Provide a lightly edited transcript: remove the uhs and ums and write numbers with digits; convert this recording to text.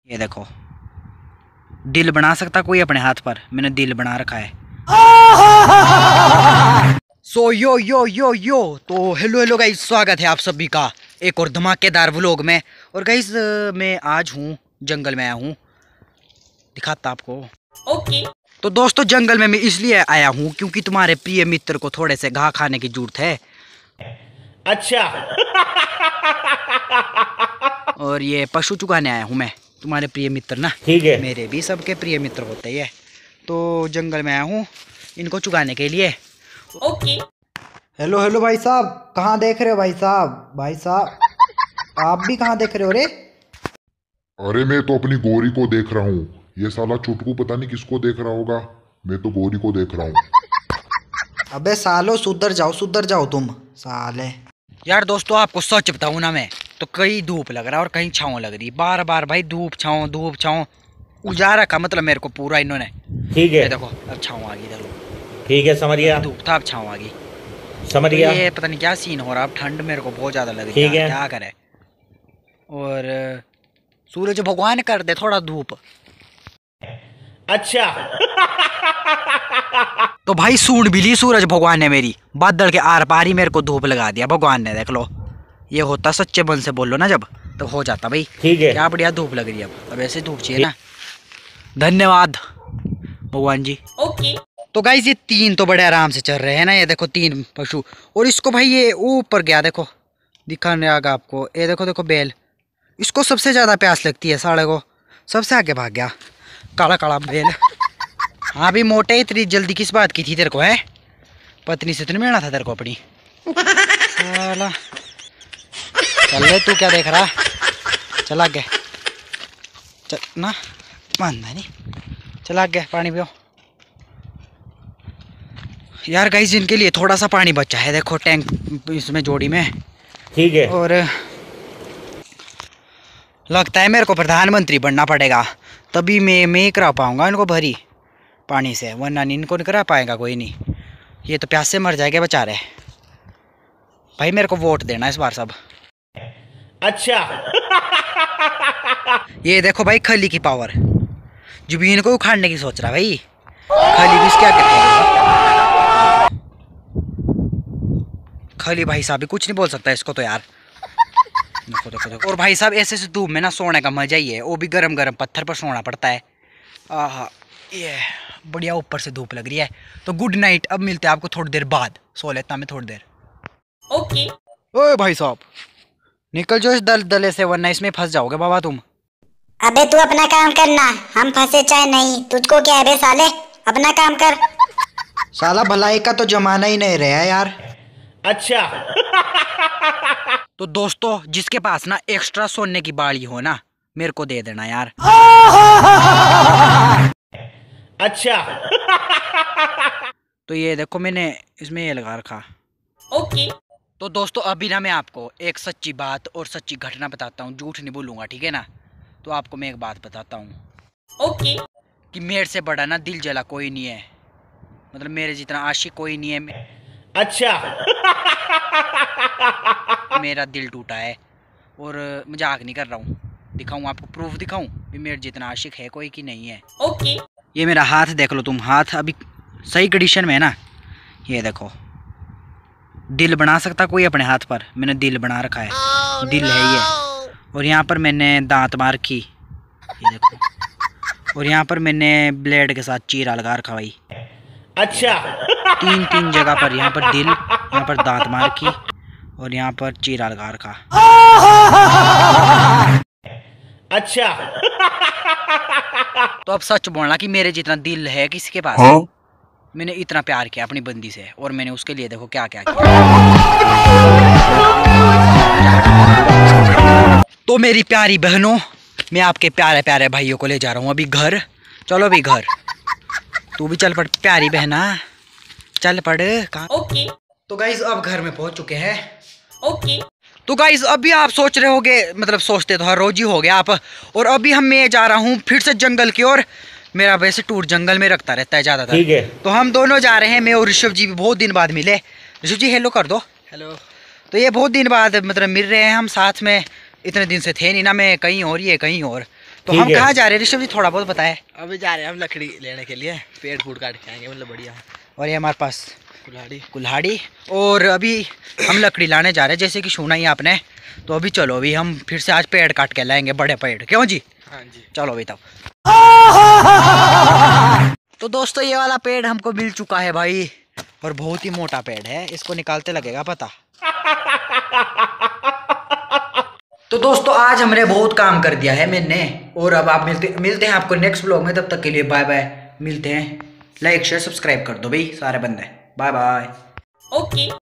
ये देखो, दिल बना सकता कोई अपने हाथ पर, मैंने दिल बना रखा है। सो यो यो यो यो तो हेलो हेलो गाइस, स्वागत है आप सभी का एक और धमाकेदार व्लॉग में। और गाइस मैं आज हूँ जंगल में आया हूँ, दिखाता आपको। ओके तो दोस्तों, जंगल में मैं इसलिए आया हूँ क्योंकि तुम्हारे प्रिय मित्र को थोड़े से घाह खाने की जरूरत है। अच्छा। और ये पशु चुगाने आया हूँ मैं, तुम्हारे प्रिय मित्र ना। ठीक है, मेरे भी सबके प्रिय मित्र होते हैं। तो जंगल में आया हूँ इनको चुगाने के लिए। ओके। हेलो हेलो भाई साहब, कहाँ देख रहे हो भाई साहब? भाई साहब आप भी कहाँ देख रहे हो रे? अरे मैं तो अपनी गोरी को देख रहा हूँ। ये साला चुटकू पता नहीं किसको देख रहा होगा। मैं तो गोरी को देख रहा हूँ। अबे सालो सुधर जाओ तुम साले। यार दोस्तों, आपको सच बताऊं ना, मैं तो कहीं धूप लग रहा है और कहीं छाँव लग रही, बार बार भाई धूप छाँव। उजाला का मतलब मेरे को पूरा इन्होंने। ठीक है, देखो अब छाँव आ गई, देखो। ठीक है, समझ गया। धूप था, अब छाँव आ गई, समझ गया। ये पता नहीं क्या सीन हो रहा, अब ठंड मेरे को बहुत ज्यादा लग रही है, क्या करे। और सूरज भगवान कर दे थोड़ा धूप। अच्छा। तो भाई सूंड भी ली सूरज भगवान ने मेरी, बादल के आर पार ही मेरे को धूप लगा दिया भगवान ने, देख लो। ये होता सच्चे मन से बोलो ना जब, तो हो जाता भाई। ठीक है, क्या बढ़िया धूप लग रही है। अब ऐसे धूप चाहिए ना। धन्यवाद भगवान जी। ओके। तो गाइस ये तीन तो बड़े आराम से चल रहे हैं ना, ये देखो तीन पशु। और इसको भाई ये ऊपर गया, देखो दिखाने आगा आपको। ये देखो देखो बैल, इसको सबसे ज्यादा प्यास लगती है, साढ़े को सबसे आगे भाग गया काला काला बैल। हाँ भी मोटे, इतनी जल्दी किस बात की थी तेरे को? है पत्नी से तो मिलना था तेरे को अपनी साला। चल ले, तू क्या देख रहा? चला आगे चल ना, मानना नहीं। चला आगे, पानी पियो। यार गाइस इनके लिए थोड़ा सा पानी बचा है, देखो टैंक इसमें जोड़ी में। ठीक है। और लगता है मेरे को प्रधानमंत्री बनना पड़ेगा, तभी मैं करा पाऊंगा इनको भरी पानी से, वरना इनको नहीं करा पाएगा कोई नहीं। ये तो प्यास से मर जाएंगे बेचारे। भाई मेरे को वोट देना इस बार सब। अच्छा। ये देखो भाई खली की पावर, जमीन को उखाड़ने की सोच रहा भाई। खली भी क्या कहते हैं? खली भाई साहब भी कुछ नहीं बोल सकता इसको तो यार। देखो देखो देखो। और भाई साहब ऐसे से धूप में ना सोने का मजा ही है, वो भी गरम गरम पत्थर पर सोना पड़ता है। आहा, ये बढ़िया ऊपर से धूप लग रही है। तो गुड नाइट, अब मिलते हैं आपको थोड़ी देर बाद, सो लेता मैं थोड़ी देर। ओके। ओए भाई साहब निकल जो इस दलदले से, वरना इसमें फंस जाओगे बाबा तुम। अबे तू अपना काम करना, हम फंसे चाहे नहीं, तुझको क्या है बे साले, अपना काम कर। साला भलाई का तो जमाना ही नहीं रहा यार। अच्छा। तो दोस्तों, जिसके पास ना एक्स्ट्रा सोने की बाड़ी हो ना, मेरे को दे देना यार। अच्छा। तो ये देखो मैंने इसमें ये लगा रखा। ओके। तो दोस्तों अभी ना मैं आपको एक सच्ची बात और सच्ची घटना बताता हूँ, झूठ नहीं बोलूंगा, ठीक है ना। तो आपको मैं एक बात बताता हूँ। ओके। कि मेरे से बड़ा ना दिल जला कोई नहीं है, मतलब मेरे जितना आशिक कोई नहीं है। अच्छा। मेरा दिल टूटा है, और मजाक नहीं कर रहा हूँ। दिखाऊं आपको, प्रूफ दिखाऊं भी मेरे जितना आशिक है कोई की नहीं है। ओके। ये मेरा हाथ देख लो तुम, हाथ अभी सही कंडीशन में है ना। ये देखो, दिल बना सकता कोई अपने हाथ पर, मैंने दिल बना रखा है। दिल है ये। और यहाँ पर मैंने दांत मार की, ये देखो। और यहाँ पर मैंने ब्लेड के साथ चीरा लगा रखा भाई। अच्छा। तीन जगह पर, यहाँ पर दिल, यहाँ पर दांत मार की, और यहाँ पर चीरा लगा रखा। अच्छा। तो अब सच बोलना कि मेरे जितना दिल है किसी के पास? हाँ? मैंने इतना प्यार किया अपनी बंदी से, और मैंने उसके लिए देखो क्या क्या किया। तो मेरी प्यारी बहनों, मैं आपके प्यारे प्यारे भाइयों को ले जा रहा हूँ अभी घर। चलो अभी घर, तू भी चल पड़ प्यारी बहना, चल पड़ कहाँ। ओके। तो गाइस अब घर में पहुंच चुके हैं। ओके। तो गाइस अभी आप सोच रहे होगे, मतलब सोचते तो हर रोज ही हो गया आप। और अभी मैं जा रहा हूँ फिर से जंगल की ओर। मेरा वैसे टूर जंगल में रखता रहता है ज्यादातर। ठीक है। तो हम दोनों जा रहे हैं, मैं और ऋषभ जी भी बहुत दिन बाद मिले। ऋषभ जी हेलो कर दो। हेलो। तो ये बहुत दिन बाद मतलब मिल रहे हैं हम साथ में, इतने दिन से थे नहीं ना, मैं कहीं और ये कहीं और। तो हम कहाँ जा रहे हैं ऋषभ जी, थोड़ा बहुत बताए। अभी जा रहे हैं हम लकड़ी लेने के लिए, पेड़ फूट काट के आएंगे, मतलब बढ़िया। और ये हमारे पास कुल्हाड़ी। और अभी हम लकड़ी लाने जा रहे हैं, जैसे कि सुना ही आपने। तो अभी चलो, अभी हम फिर से आज पेड़ काट के लाएंगे, बड़े पेड़, क्यों जी? हाँ जी, चलो अभी तब। तो दोस्तों ये वाला पेड़ हमको मिल चुका है भाई, और बहुत ही मोटा पेड़ है, इसको निकालते लगेगा पता। तो दोस्तों आज हमने बहुत काम कर दिया है मैंने, और अब आप मिलते हैं आपको नेक्स्ट ब्लॉग में। तब तक के लिए बाय बाय, मिलते हैं। लाइक शेयर सब्सक्राइब कर दो भाई सारे बंदे, बाय बाय। ओके।